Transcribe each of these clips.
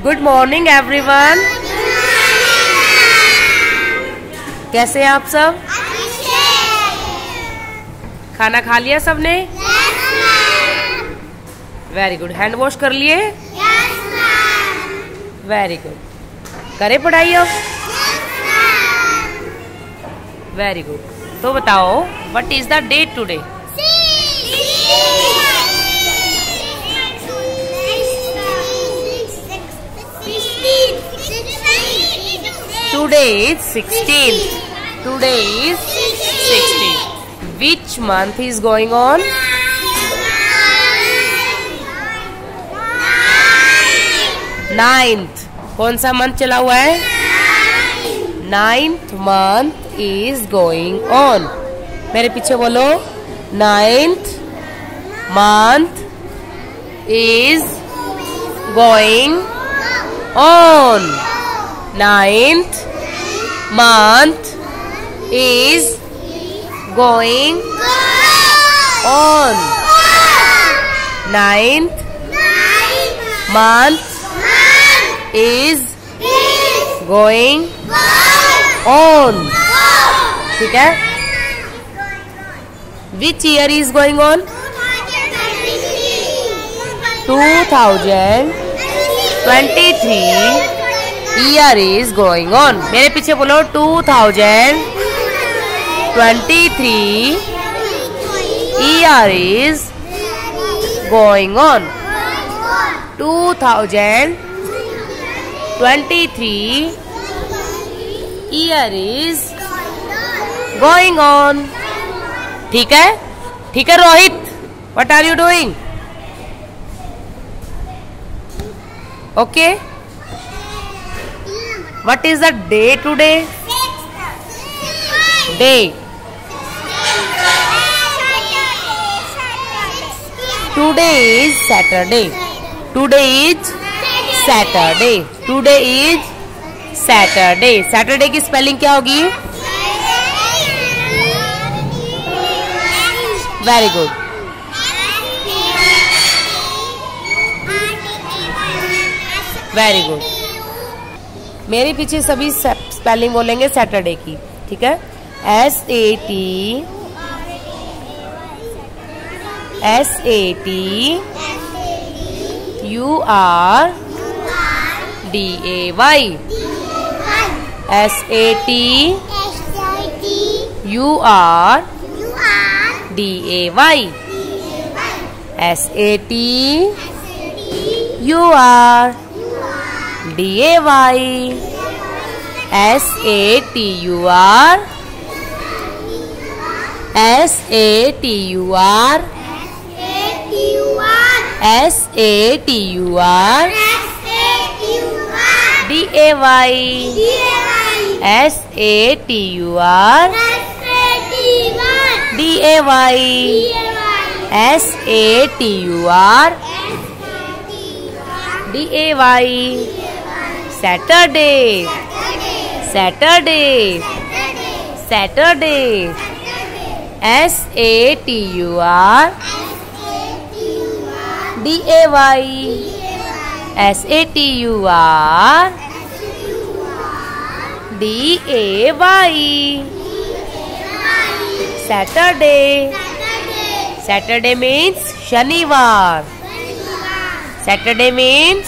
Good morning everyone. कैसे हैं आप सब? खाना खा लिया सबने? Very good. हैंड वॉश कर लिए? Very good. करें पढ़ाई अब? Very good. तो बताओ, what is the date today? Today is 16th. Today is 16th. Which month is going on? Ninth. कौन सा मंथ चला हुआ है? Ninth month is going on. मेरे पीछे बोलो। Ninth month is going on. Ninth month is going on. Ninth month is going on. ठीक है? Which year is going on? 2023 year is going on. मेरे पीछे बोलो 2023 year is going on. 2023 year is going on. ठीक है? ठीक है Rohit, what are you doing? Okay. What is the day today? Day. Today is Saturday. Today is Saturday. Today is Saturday. Saturday की spelling क्या होगी? Very good. Very good. मेरे पीछे सभी स्पेलिंग बोलेंगे सैटरडे की, ठीक है? SATURDAY. Saturday. Saturday. Saturday. SATURDAY. Saturday. Saturday means शनिवार. Saturday means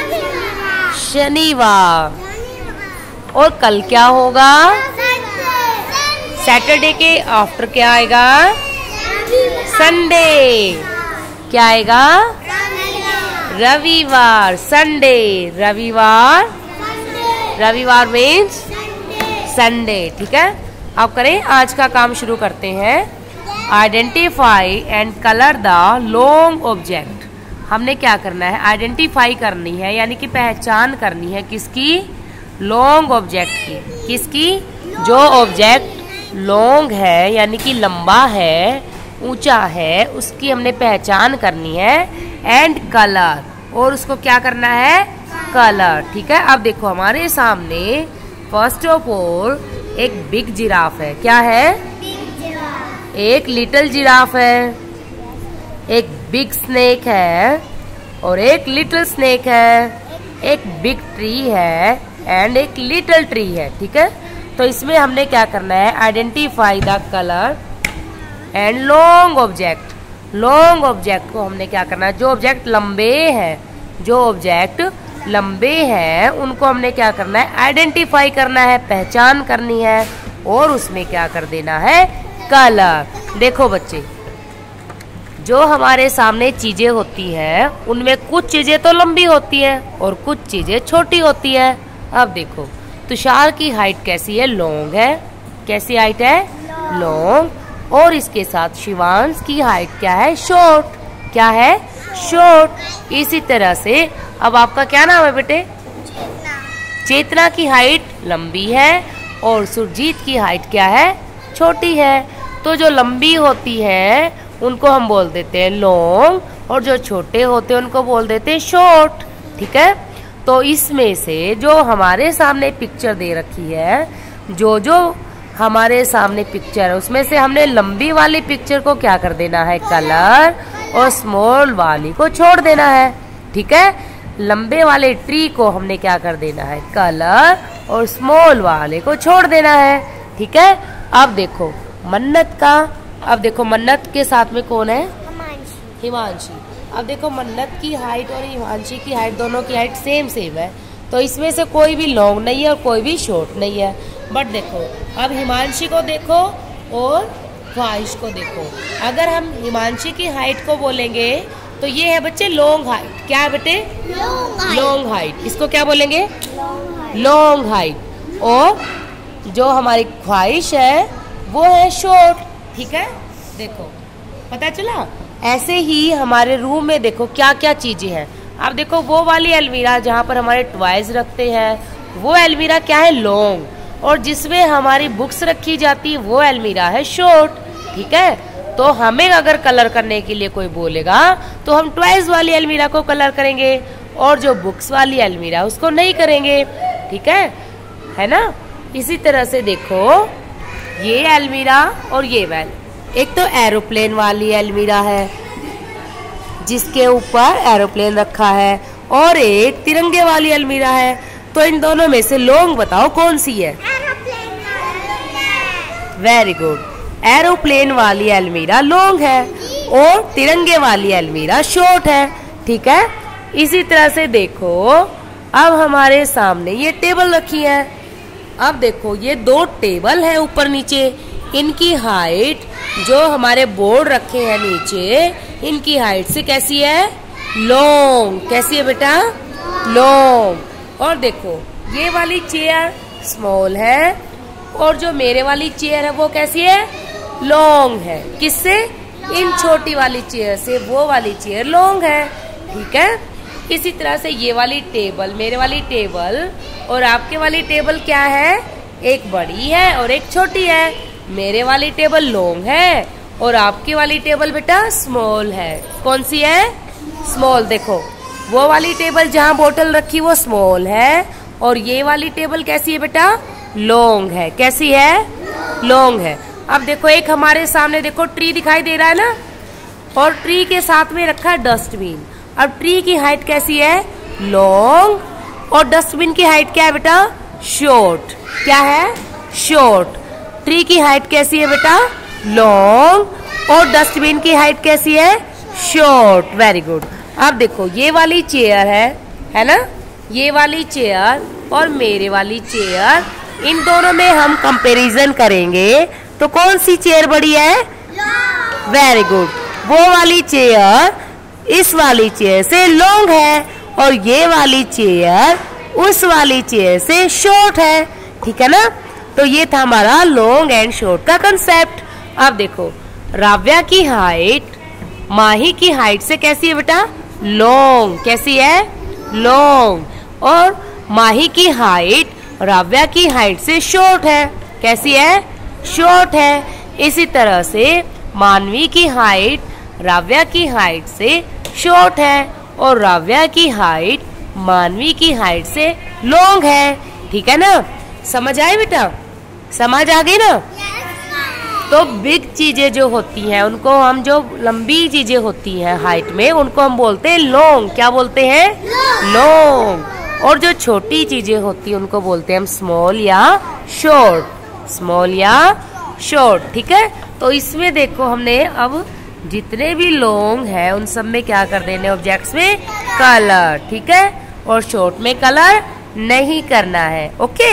शनिवार. और कल क्या होगा? सैटरडे के आफ्टर क्या आएगा? संडे. क्या आएगा? रविवार. संडे. रविवार. रविवार मीन्स संडे. ठीक है? अब करें, आज का काम शुरू करते हैं। Identify and colour the long object. हमने क्या करना है? आइडेंटिफाई करनी है, यानी कि पहचान करनी है किसकी? लॉन्ग ऑब्जेक्ट की। किसकी? जो ऑब्जेक्ट लॉन्ग है, यानी कि लंबा है, ऊंचा है, उसकी हमने पहचान करनी है। एंड कलर, और उसको क्या करना है? कलर। ठीक है? अब देखो हमारे सामने फर्स्ट ऑफ ऑल एक बिग जिराफ है। क्या है? एक लिटिल जिराफ है, एक बिग स्नेक है और एक लिटिल स्नेक है। एक बिग ट्री है एंड एक लिटिल ट्री है, ठीक है। तो इसमें हमने क्या करना है, identify the colour and long object. Long object को हमने क्या करना है, जो ऑब्जेक्ट लंबे हैं, जो ऑब्जेक्ट लंबे हैं उनको हमने क्या करना है, आइडेंटिफाई करना है, पहचान करनी है और उसमें क्या कर देना है, कलर। देखो बच्चे, जो हमारे सामने चीजें होती हैं उनमें कुछ चीजें तो लंबी होती हैं और कुछ चीजें छोटी होती है। अब देखो तुषार की हाइट कैसी है, लॉन्ग है। कैसी हाइट है, लॉन्ग। और इसके साथ शिवांश की हाइट क्या है, शॉर्ट। क्या है, शॉर्ट। इसी तरह से अब आपका क्या नाम है बेटे, चेतना की हाइट लंबी है और सुरजीत की हाइट क्या है, छोटी है। तो जो लंबी होती है उनको हम बोल देते हैं लॉन्ग और जो छोटे होते हैं उनको बोल देते हैं शॉर्ट, ठीक है। तो इसमें से जो हमारे सामने पिक्चर दे रखी है, जो हमारे सामने पिक्चर है उसमें से हमने लंबी वाली पिक्चर को क्या कर देना है, कलर, और स्मॉल वाली को छोड़ देना है, ठीक है। लंबे वाले ट्री को हमने क्या कर देना है, कलर, और स्मॉल वाले को छोड़ देना है, ठीक है। अब देखो मन्नत का, अब देखो मन्नत के साथ में कौन है, हिमांशी। अब देखो मन्नत की हाइट और हिमांशी की हाइट, दोनों की हाइट सेम है। तो इसमें से कोई भी लॉन्ग नहीं है और कोई भी शॉर्ट नहीं है। बट देखो अब हिमांशी को देखो और ख्वाहिश को देखो। अगर हम हिमांशी की हाइट को बोलेंगे तो ये है बच्चे लॉन्ग हाइट। क्या है बेटे, लॉन्ग हाइट। इसको क्या बोलेंगे, लॉन्ग हाइट। और जो हमारी ख्वाहिश है वो है शॉर्ट, ठीक है। देखो पता चला। ऐसे ही हमारे रूम में देखो क्या क्या चीजें हैं। अब देखो वो वाली अलमीरा जहाँ पर हमारे टॉयज रखते हैं वो अलमीरा क्या है, लॉन्ग। और जिसमें हमारी बुक्स रखी जाती है वो अलमीरा है शॉर्ट, ठीक है। तो हमें अगर कलर करने के लिए कोई बोलेगा तो हम टॉयज वाली अलमीरा को कलर करेंगे और जो बुक्स वाली अलमीरा उसको नहीं करेंगे, ठीक है ना। इसी तरह से देखो ये अलमीरा और ये वैल, एक तो एरोप्लेन वाली अलमीरा है जिसके ऊपर एरोप्लेन रखा है और एक तिरंगे वाली अलमीरा है। तो इन दोनों में से लॉन्ग बताओ कौन सी है, वेरी गुड। एरोप्लेन वाली अलमीरा लॉन्ग है और तिरंगे वाली अलमीरा शॉर्ट है, ठीक है। इसी तरह से देखो अब हमारे सामने ये टेबल रखी है। अब देखो ये दो टेबल है ऊपर नीचे, इनकी हाइट जो हमारे बोर्ड रखे हैं नीचे, इनकी हाइट से कैसी है, लॉन्ग। कैसी है बेटा, लॉन्ग। और देखो ये वाली चेयर स्मॉल है और जो मेरे वाली चेयर है वो कैसी है, लॉन्ग है। किससे, इन छोटी वाली चेयर से वो वाली चेयर लॉन्ग है, ठीक है। इसी तरह से ये वाली टेबल, मेरे वाली टेबल और आपके वाली टेबल क्या है, एक बड़ी है और एक छोटी है। मेरे वाली टेबल लॉन्ग है और आपकी वाली टेबल बेटा स्मॉल है। कौन सी है, स्मॉल। देखो वो वाली टेबल जहाँ बोतल रखी वो स्मॉल है और ये वाली टेबल कैसी है बेटा, लॉन्ग है। कैसी है, लॉन्ग है। अब देखो एक हमारे सामने देखो ट्री दिखाई दे रहा है ना, और ट्री के साथ में रखा है डस्टबिन। अब ट्री की हाइट कैसी है, लॉन्ग, और डस्टबिन की हाइट क्या है बेटा, शॉर्ट। क्या है, शॉर्ट। ट्री की हाइट कैसी है बेटा, लॉन्ग, और डस्टबिन की हाइट कैसी है, शॉर्ट। Very good. अब देखो ये वाली चेयर है ना, ये वाली चेयर और मेरे वाली चेयर, इन दोनों में हम कंपैरिजन करेंगे तो कौन सी चेयर बड़ी है, वेरी गुड। वो वाली चेयर इस वाली चेयर से लॉन्ग है और ये वाली चेयर उस वाली चेयर से शॉर्ट है, ठीक है ना। तो ये था हमारा लॉन्ग एंड शॉर्ट का कंसेप्ट। अब देखो राव्या की हाइट माही की हाइट से कैसी है बेटा, लॉन्ग। कैसी है, लॉन्ग। और माही की हाइट राव्या की हाइट से शॉर्ट है। कैसी है, शॉर्ट है। इसी तरह से मानवी की हाइट राव्या की हाइट से शॉर्ट है और राव्या की हाइट मानवी की हाइट से लॉन्ग है, ठीक है ना। समझ आए बेटा, समझ आ गई ना। तो बिग चीजें जो होती हैं उनको हम, जो लंबी चीजें होती हैं हाइट में, उनको हम बोलते हैं लॉन्ग। क्या बोलते हैं, लॉन्ग। और जो छोटी चीजें होती है उनको बोलते हैं हम स्मॉल या शॉर्ट, स्मॉल या शॉर्ट। ठीक है, तो इसमें देखो हमने अब जितने भी लॉन्ग है उन सब में क्या कर देने ऑब्जेक्ट्स में कलर। ठीक है, और शॉर्ट में कलर नहीं करना है। ओके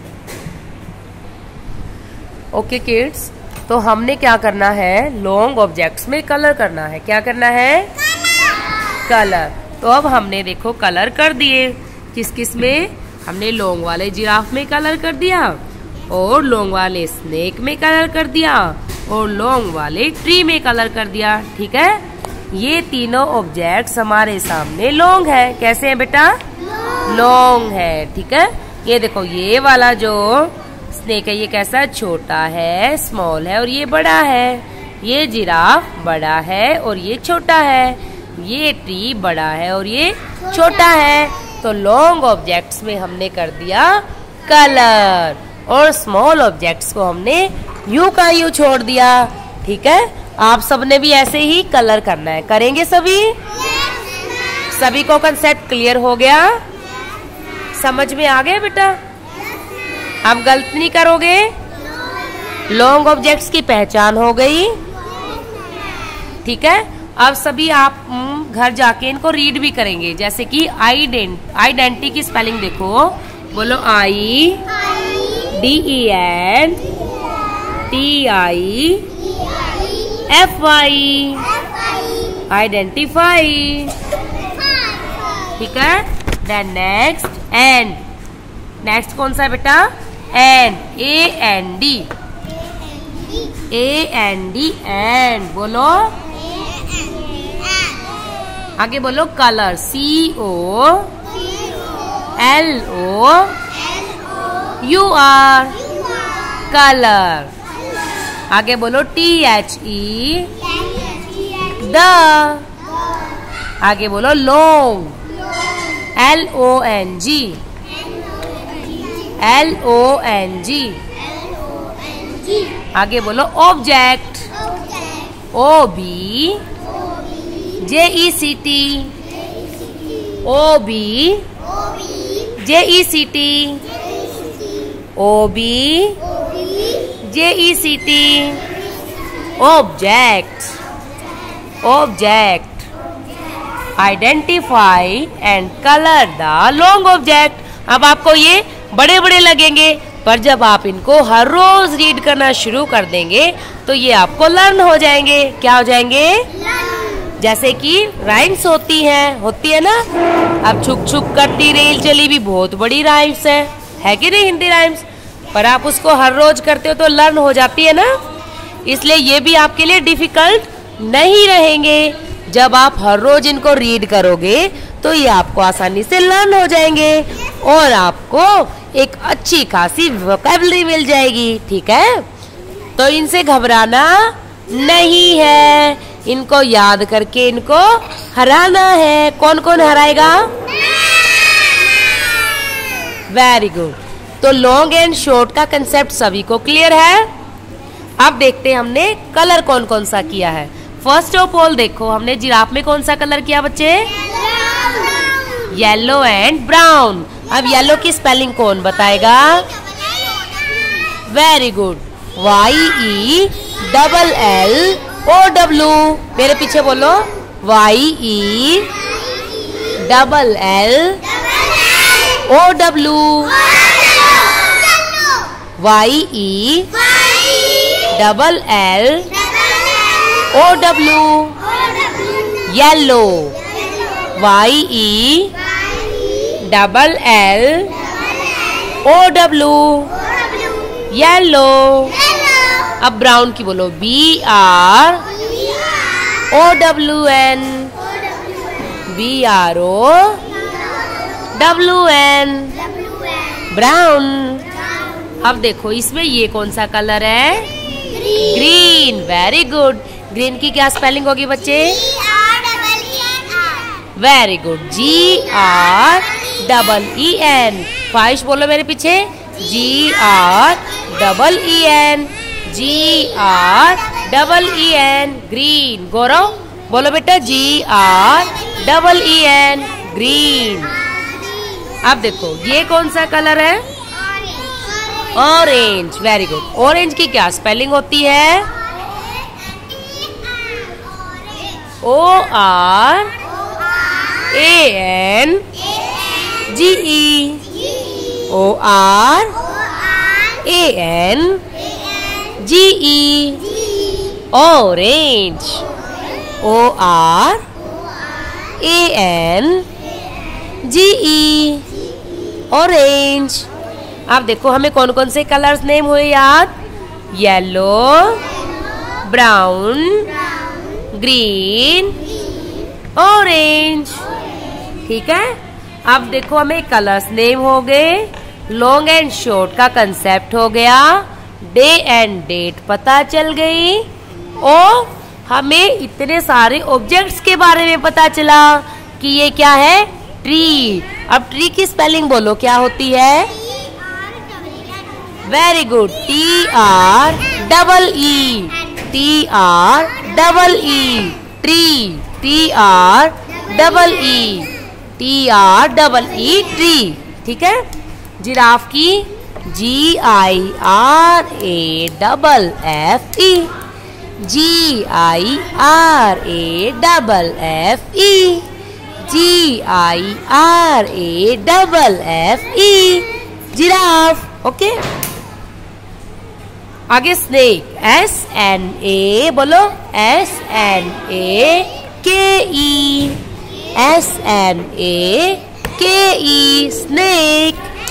ओके किड्स, तो हमने क्या करना है, लॉन्ग ऑब्जेक्ट्स में कलर करना है। क्या करना है, कलर। तो अब हमने देखो कलर कर दिए, किस किस में, हमने लॉन्ग वाले जिराफ में कलर कर दिया, और लॉन्ग वाले स्नेक में कलर कर दिया, और लॉन्ग वाले ट्री में कलर कर दिया। ठीक है, ये तीनों ऑब्जेक्ट्स हमारे सामने लॉन्ग है। कैसे है बेटा, लॉन्ग है। ठीक है, ये देखो ये वाला जो स्नेक है ये कैसा, छोटा है, स्मॉल है, और ये बड़ा है। ये जिराफ बड़ा है और ये छोटा है। ये ट्री बड़ा है और ये छोटा है। तो लॉन्ग ऑब्जेक्ट्स में हमने कर दिया कलर, और स्मॉल ऑब्जेक्ट्स को हमने यूं का यूं छोड़ दिया। ठीक है, आप सबने भी ऐसे ही कलर करना है। करेंगे सभी? सभी को कंसेप्ट क्लियर हो गया, समझ में आ गया बेटा? आप गलत नहीं करोगे? लॉन्ग ऑब्जेक्ट्स की पहचान हो गई। ठीक है, अब सभी आप घर जाके इनको रीड भी करेंगे। जैसे कि आइडेंटी की स्पेलिंग देखो, बोलो IDENTIFY, आइडेंटिफाई। ठीक है, देन नेक्स्ट एंड, नेक्स्ट कौन सा है बेटा, एंड, AND एंड, बोलो आगे बोलो कलर, COLOUR, कलर। आगे बोलो THE, द। आगे बोलो लॉन्ग, LONG। आगे बोलो object, OBJECT, object. Identify and colour the long object. अब आपको ये बड़े बड़े लगेंगे, पर जब आप इनको हर रोज रीड करना शुरू कर देंगे तो ये आपको लर्न हो जाएंगे। क्या हो जाएंगे? जैसे कि राइम्स होती है ना। अब छुक छुक करती रेल चली भी बहुत बड़ी राइम्स है कि नहीं, हिंदी राइम्स, पर आप उसको हर रोज करते हो तो लर्न हो जाती है ना। इसलिए ये भी आपके लिए डिफिकल्ट नहीं रहेंगे। जब आप हर रोज इनको रीड करोगे तो ये आपको आसानी से लर्न हो जाएंगे और आपको एक अच्छी खासी वोकैबुलरी मिल जाएगी। ठीक है, तो इनसे घबराना नहीं है, इनको याद करके इनको हराना है। कौन कौन हराएगा? Very good. तो लॉन्ग एंड शॉर्ट का कंसेप्ट सभी को क्लियर है। अब देखते हैं हमने कलर कौन कौन सा किया है। फर्स्ट ऑफ ऑल देखो, हमने जिराफ में कौन सा कलर किया बच्चे? Yellow and brown. अब येलो की स्पेलिंग कौन बताएगा? Very good, YELLOW। मेरे पीछे बोलो, YELLOW, YELLOW, yellow, YELLOW, yellow. अब ब्राउन की बोलो, BROWN, ब्राउन। अब देखो इसमें ये कौन सा कलर है? ग्रीन। Very good. ग्रीन की क्या स्पेलिंग होगी बच्चे? Very good, GREEN। फाइश बोलो मेरे पीछे, GREEN, ग्रीन। गौरव बोलो बेटा, GREEN, ग्रीन। अब देखो ये कौन सा कलर है? ऑरेंज। Very good. ऑरेंज की क्या स्पेलिंग होती है? ORANGE। ORANGE। Orange. ORANGE। Orange. अब देखो हमें कौन कौन से कलर्स नेम हुए याद? Yellow, brown, green, orange. ठीक है। अब देखो हमें कलर्स नेम हो गए, लॉन्ग एंड शॉर्ट का कंसेप्ट हो गया, डे एंड डेट पता चल गई, और हमें इतने सारे ऑब्जेक्ट्स के बारे में पता चला कि ये क्या है? ट्री। अब ट्री की स्पेलिंग बोलो क्या होती है? Very good. TREE। TREE। Tree. TREE। Tree. ठीक है। जिराफ की GIRAFFE। GIRAFFE। जिराफ। ओके। आगे स्नेक। SNA बोलो। SNAKE। SNAKE। Snake.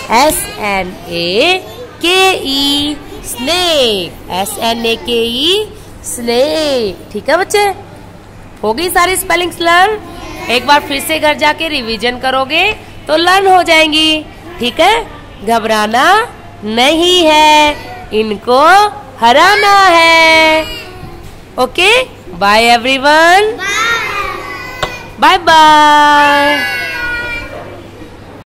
SNAKE। Snake. SNAKE। Snake. ठीक है बच्चे, हो गई सारी स्पेलिंग्स लर्न। एक बार फिर से घर जाके रिवीजन करोगे तो लर्न हो जाएंगी। ठीक है। घबराना नहीं है, इनको हराना है। Okay. Bye everyone. Bye bye.